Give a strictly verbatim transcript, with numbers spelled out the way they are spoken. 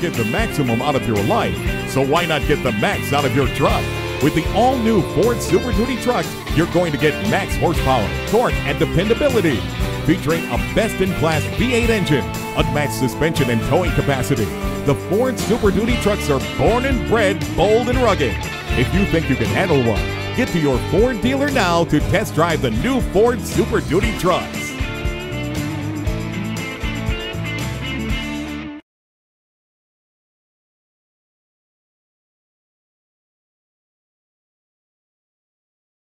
get the maximum out of your life, so why not get the max out of your truck? With the all-new Ford Super Duty trucks, you're going to get max horsepower, torque, and dependability. Featuring a best-in-class V eight engine, unmatched suspension and towing capacity, the Ford Super Duty trucks are born and bred bold and rugged. If you think you can handle one, get to your Ford dealer now to test drive the new Ford Super Duty trucks.